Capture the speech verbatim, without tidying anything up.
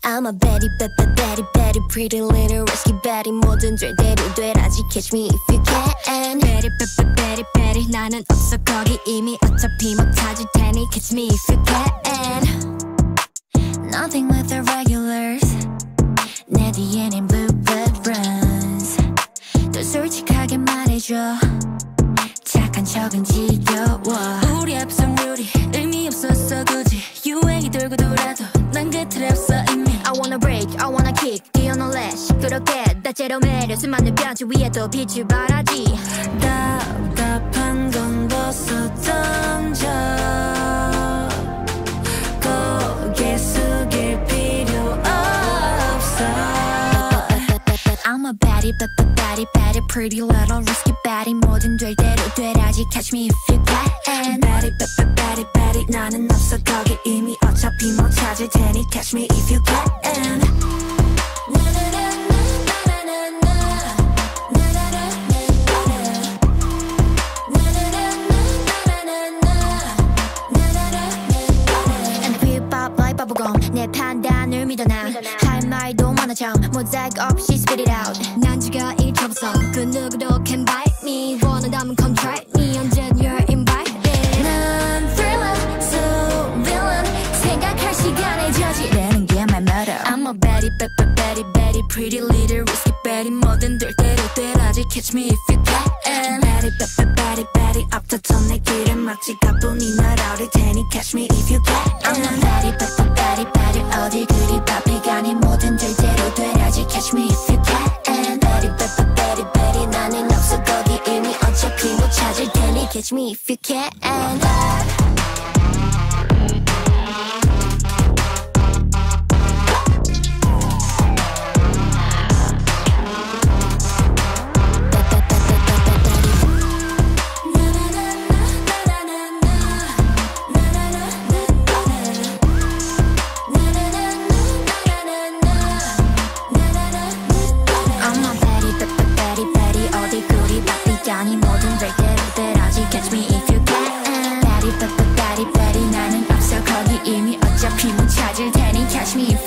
I'm a Betty, Betty, Betty, Betty, pretty little risky Betty. 뭐든 절대로 되라지 catch me if you can. Betty, Betty, Betty, Betty, 나는 없어 거기 이미 어차피 못 찾을 테니 catch me if you can. Nothing with the regulars. 내 뒤에는 bluebird runs. 또 솔직하게 말해줘. 착한 척은 지겨워. 우리 앞선 룰이 의미 없었어 굳이 유행이 돌고 돌아도 난 그 틀에 없어 이미. I wanna break, I wanna kick, 뛰어놀래 시끄럽게 다채로 매력 수많은 뼈지 위에도 빛을 발하지. 답답한 건 벗어 던져 고개 숙일 필요 없어. I'm a baddie, baddie, baddie, baddie, pretty little risky baddie. 뭐든 될 대로 되라지 catch me if you can. Baddie, baddie, baddie, baddie, 나는 없어 거기 이미 어차피 못 찾을 테니 catch me if you can. 내 판단을 믿어 나 할 말도 많아 참 모자이크 없이 spit it out. 난 지가 일 troublesome 그 누구도 can bite me. 원한다면 come try me 언젠 you're invited. 난 thriller so villain 생각할 시간에 저지르는 게 my motto. I'm a Betty, Betty, Betty, Betty, pretty little risky Betty. 뭐든 될 대로 되라지 catch me if you can. Betty, Betty, Betty, Betty, 앞다퉈 내 길을 막지 가뿐히 날아올 테니 catch me if you can. I'm a Betty, Betty, Betty, Betty, 어디 그리 바삐가 아닌 뭐든 될 대로 되라지 catch me if you can. Betty, Betty, Betty, Betty, 나는 없어 거기 이미 어차피 못 찾을 테니 catch me if you can. 아니 뭐든 될 대로 되라지 catch me if you can. Betty, Betty, Betty, Betty, 나는 없어 거기 이미 어차피 못 찾을 테니 catch me if